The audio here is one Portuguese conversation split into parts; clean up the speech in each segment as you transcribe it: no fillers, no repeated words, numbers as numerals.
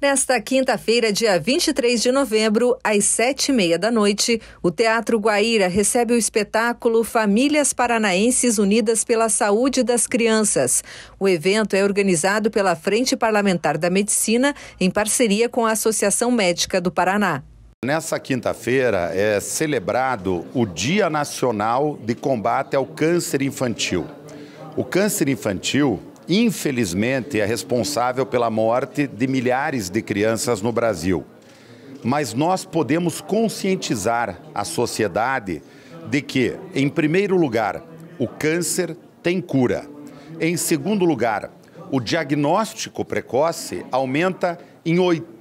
Nesta quinta-feira, dia 23 de novembro, às 7h30 da noite, o Teatro Guaíra recebe o espetáculo Famílias Paranaenses Unidas pela Saúde das Crianças. O evento é organizado pela Frente Parlamentar da Medicina, em parceria com a Associação Médica do Paraná. Nessa quinta-feira é celebrado o Dia Nacional de Combate ao Câncer Infantil. O câncer infantil, infelizmente, é responsável pela morte de milhares de crianças no Brasil. Mas nós podemos conscientizar a sociedade de que, em primeiro lugar, o câncer tem cura. Em segundo lugar, o diagnóstico precoce aumenta em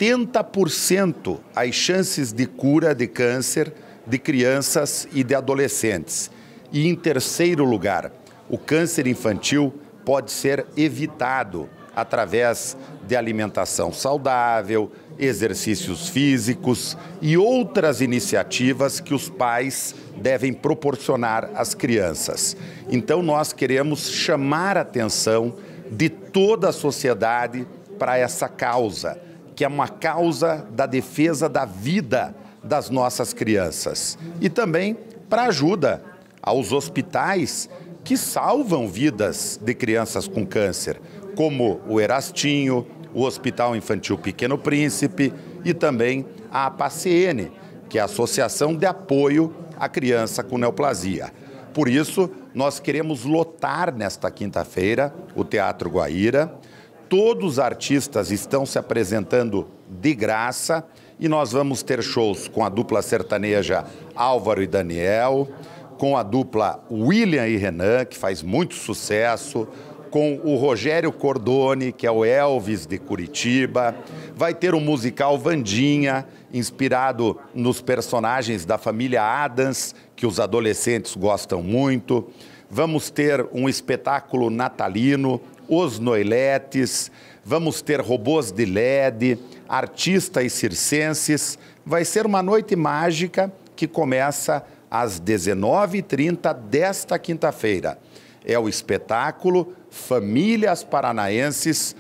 80% as chances de cura de câncer de crianças e de adolescentes. E, em terceiro lugar, o câncer infantil pode ser evitado através de alimentação saudável, exercícios físicos e outras iniciativas que os pais devem proporcionar às crianças. Então, nós queremos chamar a atenção de toda a sociedade para essa causa, que é uma causa da defesa da vida das nossas crianças. E também para ajuda aos hospitais que salvam vidas de crianças com câncer, como o Erastinho, o Hospital Infantil Pequeno Príncipe e também a APACN, que é a Associação de Apoio à Criança com Neoplasia. Por isso, nós queremos lotar nesta quinta-feira o Teatro Guaíra. Todos os artistas estão se apresentando de graça e nós vamos ter shows com a dupla sertaneja Álvaro e Daniel, com a dupla William e Renan, que faz muito sucesso, com o Rogério Cordoni, que é o Elvis de Curitiba. Vai ter o musical Wandinha, inspirado nos personagens da família Addams, que os adolescentes gostam muito. Vamos ter um espetáculo natalino, Os Noiletes. Vamos ter robôs de LED, artistas circenses. Vai ser uma noite mágica que começa às 19h30 desta quinta-feira. É o espetáculo Famílias Paranaenses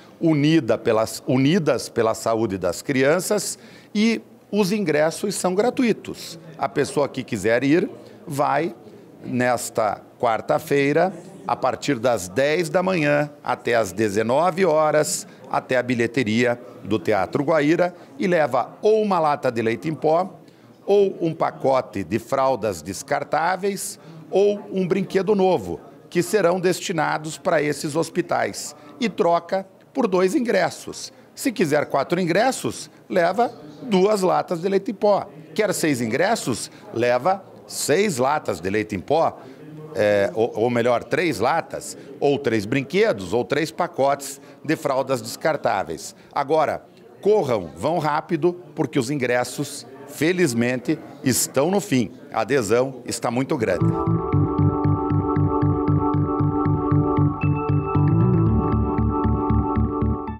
Unidas pela Saúde das Crianças e os ingressos são gratuitos. A pessoa que quiser ir vai nesta quarta-feira, a partir das 10 da manhã até as 19 horas, até a bilheteria do Teatro Guaíra e leva ou uma lata de leite em pó, ou um pacote de fraldas descartáveis, ou um brinquedo novo, que serão destinados para esses hospitais. E troca por 2 ingressos. Se quiser 4 ingressos, leva 2 latas de leite em pó. Quer 6 ingressos, leva 6 latas de leite em pó, ou melhor, 3 latas, ou 3 brinquedos, ou 3 pacotes de fraldas descartáveis. Agora, corram, vão rápido, porque os ingressos, felizmente, estão no fim. A adesão está muito grande.